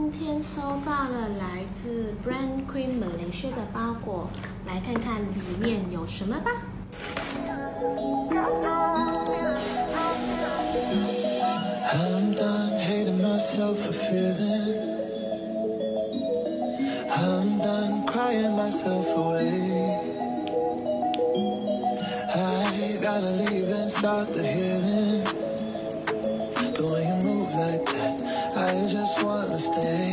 今天收到了来自 Brand Queen Malaysia 的包裹，来看看里面有什么吧。 I'm done hating myself for feeling. I'm done crying myself away. I gotta leave and start the healing. But when you move like that, I just wanna stay.